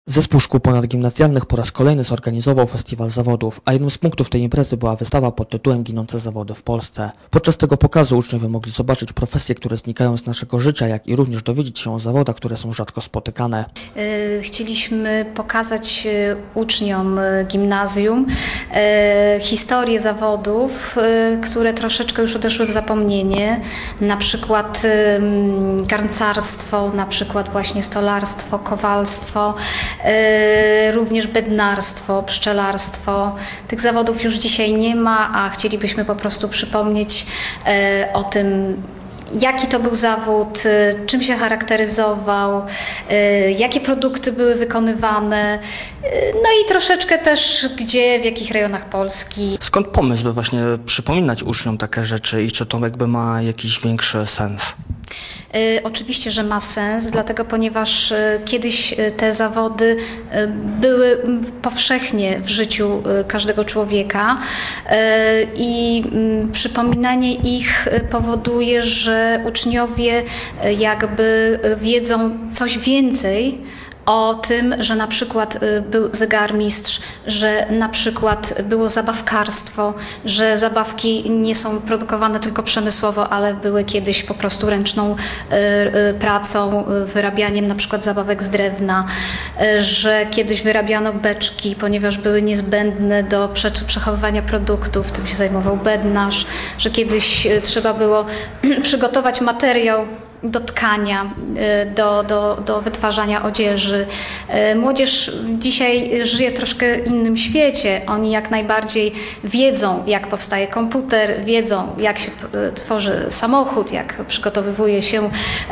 Zespół szkół ponadgimnazjalnych po raz kolejny zorganizował festiwal zawodów, a jednym z punktów tej imprezy była wystawa pod tytułem Ginące zawody w Polsce. Podczas tego pokazu uczniowie mogli zobaczyć profesje, które znikają z naszego życia, jak i również dowiedzieć się o zawodach, które są rzadko spotykane. Chcieliśmy pokazać uczniom gimnazjum historię zawodów, które troszeczkę już odeszły w zapomnienie, na przykład garncarstwo, na przykład właśnie stolarstwo, kowalstwo, również bednarstwo, pszczelarstwo. Tych zawodów już dzisiaj nie ma, a chcielibyśmy po prostu przypomnieć o tym, jaki to był zawód, czym się charakteryzował, jakie produkty były wykonywane, no i troszeczkę też gdzie, w jakich rejonach Polski. Skąd pomysł, by właśnie przypominać uczniom takie rzeczy i czy to jakby ma jakiś większy sens? Oczywiście, że ma sens, dlatego ponieważ kiedyś te zawody były powszechnie w życiu każdego człowieka i przypominanie ich powoduje, że uczniowie jakby wiedzą coś więcej o tym, że na przykład był zegarmistrz, że na przykład było zabawkarstwo, że zabawki nie są produkowane tylko przemysłowo, ale były kiedyś po prostu ręczną pracą, wyrabianiem na przykład zabawek z drewna, że kiedyś wyrabiano beczki, ponieważ były niezbędne do przechowywania produktów, tym się zajmował bednarz, że kiedyś trzeba było przygotować materiał do tkania, do wytwarzania odzieży. Młodzież dzisiaj żyje w troszkę innym świecie. Oni jak najbardziej wiedzą, jak powstaje komputer, wiedzą, jak się tworzy samochód, jak przygotowywuje się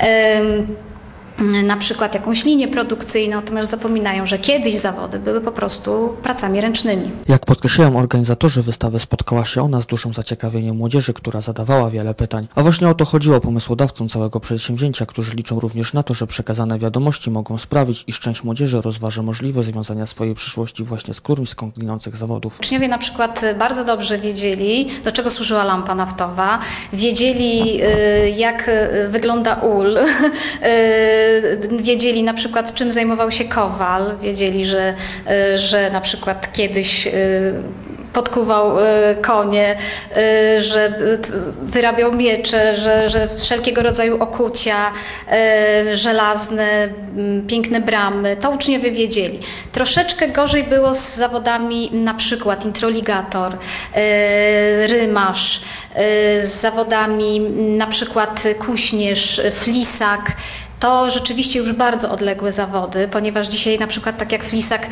na przykład jakąś linię produkcyjną, natomiast zapominają, że kiedyś zawody były po prostu pracami ręcznymi. Jak podkreślają organizatorzy wystawy, spotkała się ona z dużym zaciekawieniem młodzieży, która zadawała wiele pytań. A właśnie o to chodziło pomysłodawcom całego przedsięwzięcia, którzy liczą również na to, że przekazane wiadomości mogą sprawić, iż część młodzieży rozważy możliwość związania swojej przyszłości właśnie z którymś z ginących zawodów. Uczniowie na przykład bardzo dobrze wiedzieli, do czego służyła lampa naftowa, wiedzieli, jak wygląda ul, wiedzieli na przykład, czym zajmował się kowal, wiedzieli, że na przykład kiedyś podkuwał konie, że wyrabiał miecze, że wszelkiego rodzaju okucia, żelazne, piękne bramy. To uczniowie wiedzieli. Troszeczkę gorzej było z zawodami na przykład introligator, rymarz, z zawodami na przykład kuśnierz, flisak. To rzeczywiście już bardzo odległe zawody, ponieważ dzisiaj na przykład tak jak flisak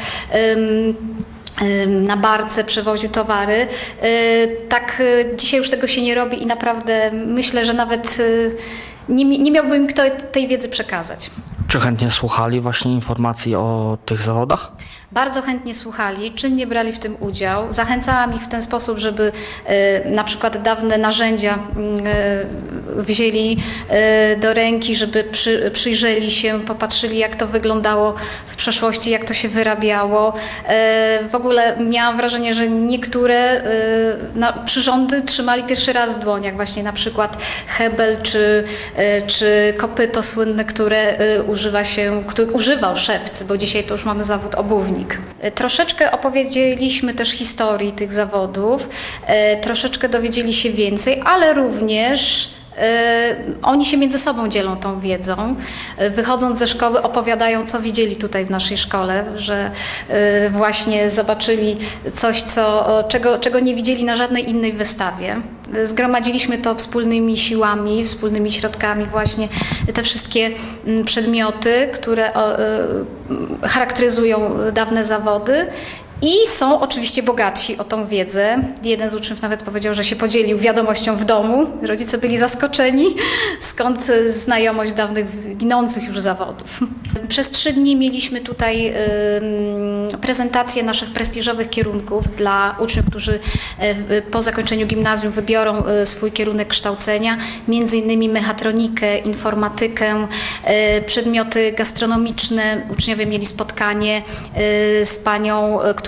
na barce przewoził towary, tak dzisiaj już tego się nie robi i naprawdę myślę, że nawet nie miałby im kto tej wiedzy przekazać. Czy chętnie słuchali właśnie informacji o tych zawodach? Bardzo chętnie słuchali, czynnie brali w tym udział. Zachęcałam ich w ten sposób, żeby na przykład dawne narzędzia wzięli do ręki, żeby przyjrzeli się, popatrzyli, jak to wyglądało w przeszłości, jak to się wyrabiało. W ogóle miałam wrażenie, że niektóre przyrządy trzymali pierwszy raz w dłoniach, właśnie na przykład hebel czy kopyto słynne, które używał szewc, bo dzisiaj to już mamy zawód obuwnik. Troszeczkę opowiedzieliśmy też historii tych zawodów, troszeczkę dowiedzieli się więcej, ale również oni się między sobą dzielą tą wiedzą. Wychodząc ze szkoły opowiadają, co widzieli tutaj w naszej szkole, że właśnie zobaczyli coś, czego nie widzieli na żadnej innej wystawie. Zgromadziliśmy to wspólnymi siłami, wspólnymi środkami, właśnie te wszystkie przedmioty, które charakteryzują dawne zawody. I są oczywiście bogatsi o tą wiedzę. Jeden z uczniów nawet powiedział, że się podzielił wiadomością w domu. Rodzice byli zaskoczeni, skąd znajomość dawnych, ginących już zawodów. Przez 3 dni mieliśmy tutaj prezentację naszych prestiżowych kierunków dla uczniów, którzy po zakończeniu gimnazjum wybiorą swój kierunek kształcenia, między innymi mechatronikę, informatykę, przedmioty gastronomiczne. Uczniowie mieli spotkanie z panią, która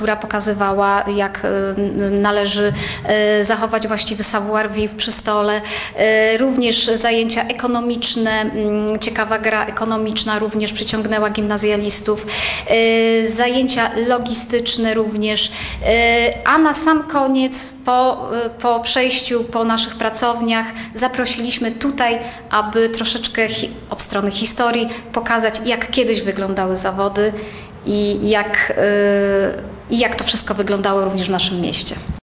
która pokazywała, jak należy zachować właściwy savoir-vivre przy stole. Również zajęcia ekonomiczne, ciekawa gra ekonomiczna również przyciągnęła gimnazjalistów. Zajęcia logistyczne również. A na sam koniec, po przejściu po naszych pracowniach, zaprosiliśmy tutaj, aby troszeczkę od strony historii pokazać, jak kiedyś wyglądały zawody i jak to wszystko wyglądało również w naszym mieście.